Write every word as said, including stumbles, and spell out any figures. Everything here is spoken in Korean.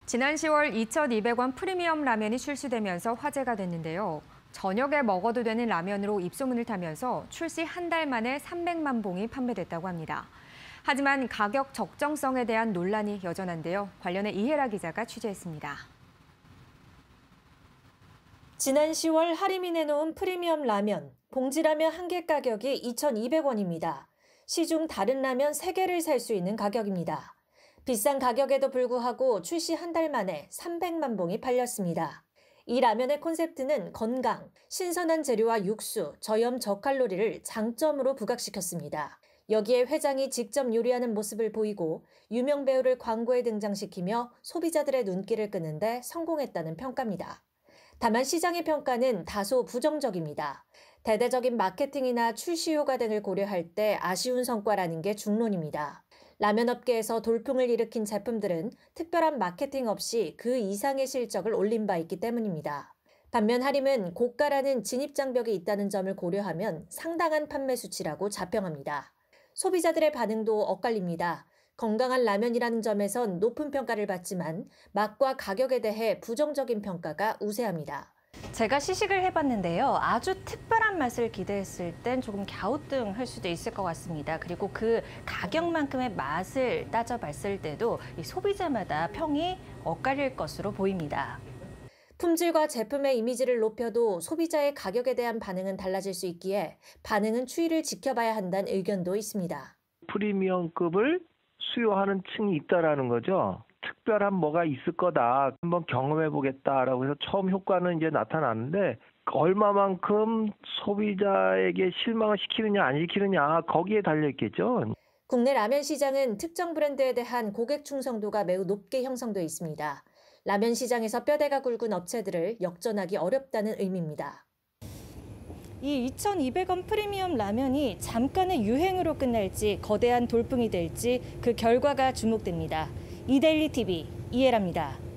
지난 시월 이천이백 원 프리미엄 라면이 출시되면서 화제가 됐는데요. 저녁에 먹어도 되는 라면으로 입소문을 타면서 출시 한 달 만에 삼백만 봉이 판매됐다고 합니다. 하지만 가격 적정성에 대한 논란이 여전한데요. 관련해 이혜라 기자가 취재했습니다. 지난 시월 할인이 내놓은 프리미엄 라면, 봉지라면 한 개 가격이 이천이백 원입니다. 시중 다른 라면 세 개를 살 수 있는 가격입니다. 비싼 가격에도 불구하고 출시 한 달 만에 삼백만 봉이 팔렸습니다. 이 라면의 콘셉트는 건강, 신선한 재료와 육수, 저염 저칼로리를 장점으로 부각시켰습니다. 여기에 회장이 직접 요리하는 모습을 보이고 유명 배우를 광고에 등장시키며 소비자들의 눈길을 끄는데 성공했다는 평가입니다. 다만 시장의 평가는 다소 부정적입니다. 대대적인 마케팅이나 출시 효과 등을 고려할 때 아쉬운 성과라는 게 중론입니다. 라면 업계에서 돌풍을 일으킨 제품들은 특별한 마케팅 없이 그 이상의 실적을 올린 바 있기 때문입니다. 반면 할인은 고가라는 진입장벽이 있다는 점을 고려하면 상당한 판매 수치라고 자평합니다. 소비자들의 반응도 엇갈립니다. 건강한 라면이라는 점에선 높은 평가를 받지만 맛과 가격에 대해 부정적인 평가가 우세합니다. 제가 시식을 해봤는데요. 아주 특별한 맛을 기대했을 땐 조금 갸우뚱할 수도 있을 것 같습니다. 그리고 그 가격만큼의 맛을 따져봤을 때도 이 소비자마다 평이 엇갈릴 것으로 보입니다. 품질과 제품의 이미지를 높여도 소비자의 가격에 대한 반응은 달라질 수 있기에 반응은 추이를 지켜봐야 한다는 의견도 있습니다. 프리미엄급을 수요하는 층이 있다라는 거죠. 특별한 뭐가 있을 거다. 한번 경험해보겠다라고 해서 처음 효과는 이제 나타나는데 얼마만큼 소비자에게 실망을 시키느냐 안 시키느냐 거기에 달려있겠죠. 국내 라면 시장은 특정 브랜드에 대한 고객 충성도가 매우 높게 형성돼 있습니다. 라면 시장에서 뼈대가 굵은 업체들을 역전하기 어렵다는 의미입니다. 이 이천이백 원 프리미엄 라면이 잠깐의 유행으로 끝날지 거대한 돌풍이 될지 그 결과가 주목됩니다. 이데일리 티비 이혜라입니다.